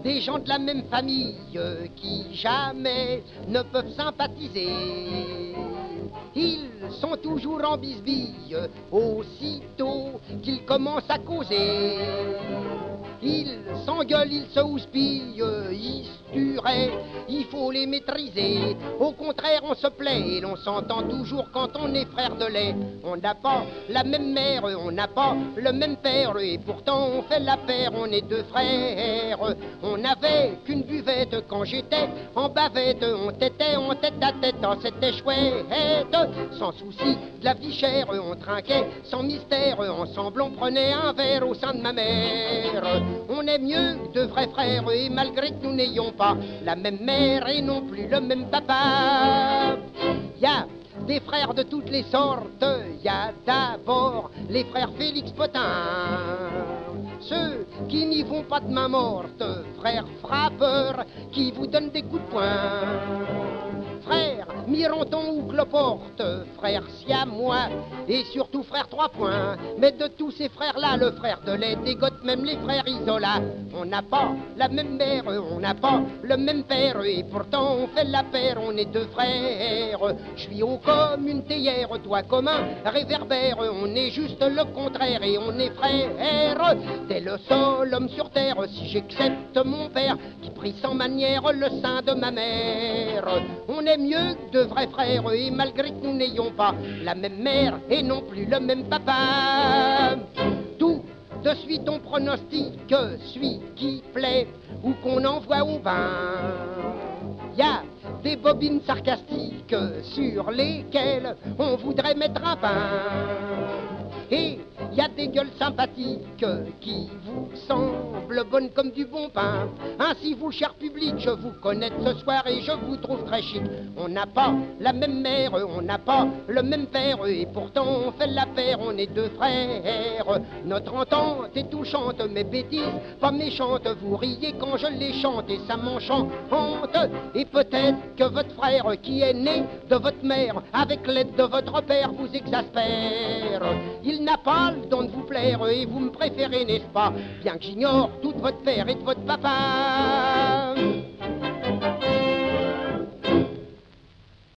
des gens de la même famille qui jamais ne peuvent sympathiser. Ils sont toujours en bisbille aussitôt qu'ils commencent à causer. Ils s'engueulent, ils se houspillent, ils se tueraient, il faut les maîtriser. Au contraire, on se plaît et l'on s'entend toujours quand on est frère de lait. On n'a pas la même mère, on n'a pas le même père, et pourtant on fait la paire, on est deux frères. On n'avait qu'une buvette quand j'étais en bavette, on tétait en tête à tête, oh, c'était chouette. Sans souci de la vie chère, on trinquait sans mystère, ensemble on prenait un verre au sein de ma mère. On est mieux que de vrais frères, et malgré que nous n'ayons pas la même mère et non plus le même papa. Y a des frères de toutes les sortes, y a d'abord les frères Félix Potin. Ceux qui n'y vont pas de main morte, frères frappeurs qui vous donnent des coups de poing. Frère Mironton ou Cloporte, frère Siamois et surtout frère Trois Points. Mais de tous ces frères-là, le frère de lait dégote même les frères Isola. On n'a pas la même mère, on n'a pas le même père, et pourtant on fait la paire, on est deux frères. Je suis haut comme une théière, toi comme un réverbère, on est juste le contraire et on est frères. T'es le seul homme sur terre, si j'accepte mon père, qui prit sans manière le sein de ma mère. On est mieux que de vrais frères, et malgré que nous n'ayons pas la même mère et non plus le même papa. Tout de suite on pronostique celui qui plaît ou qu'on envoie au bain. Y a des bobines sarcastiques sur lesquelles on voudrait mettre un pain. Et y a des gueules sympathiques qui vous semblent bonnes comme du bon pain. Ainsi vous, cher public, je vous connais ce soir et je vous trouve très chic. On n'a pas la même mère, on n'a pas le même père, et pourtant on fait la paire, on est deux frères. Notre entente est touchante, mais bêtise pas méchante. Vous riez quand je les chante et ça m'enchante. Et peut-être que votre frère qui est né de votre mère, avec l'aide de votre père, vous exaspère. Il n'a pas le don de vous plaire et vous me préférez, n'est-ce pas? Bien que j'ignore toute votre père et de votre papa.